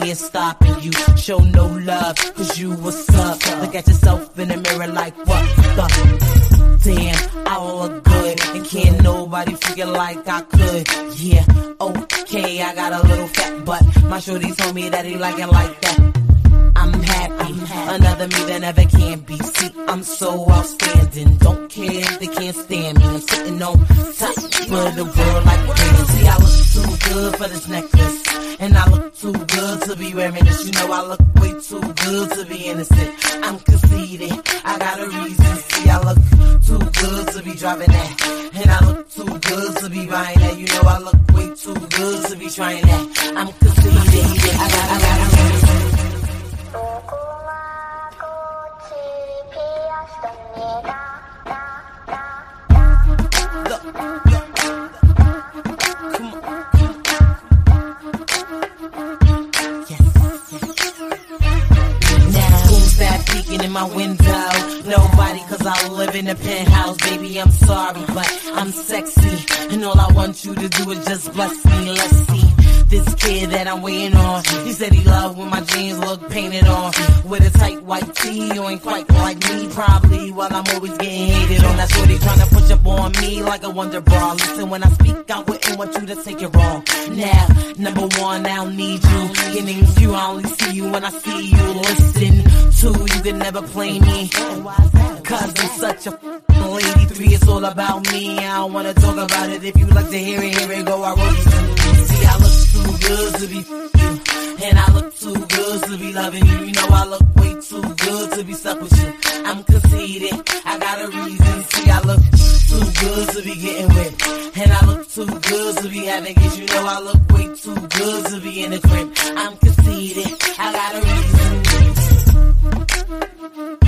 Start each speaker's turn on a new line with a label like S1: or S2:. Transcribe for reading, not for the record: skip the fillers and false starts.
S1: here stopping you. Show no love, cause you a suck. Look at yourself in the mirror like what the damn, I look good, and can't nobody figure like I could. Yeah, okay, I got a little fat butt. My shorty told me that he like it like that. I'm happy, another me that never can be. See, I'm so outstanding. Don't care if they can't stand me. I'm sitting on top of the world like crazy. See, I look too good for this necklace, and I look too good to be wearing this. You know I look way too good to be innocent. I'm conceited, I got a reason. See, I look too good to be driving that, and I look too good to be buying that. You know I look way too good to be trying that. I'm conceited, I got a reason. In my window, nobody, cause I live in a penthouse. Baby, I'm sorry, but I'm sexy, and all I want you to do is just bless me. Let's see this kid that I'm waiting on. He said he loved when my jeans look painted on, with a tight white tee. You ain't quite like me, probably, while I'm always getting hated on. That's what they tryna push up on me like a wonder bra. Listen, when I speak, I wouldn't want you to take it wrong. Now, number one, I don't need you. Your name's you, I only see you when I see you. Listen, two, you can never play me, cause I'm such a lady. Three, it's all about me. I don't wanna talk about it. If you like to hear it go. I wrote it. See, I look too good to be you, and I look too good to be loving you. You know I look way too good to be stuck with you. I'm conceited, I got a reason. See, I look too good to be getting with, and I look too good to be having kids. You know I look way too good to be in the crib. I'm conceited, I got a reason.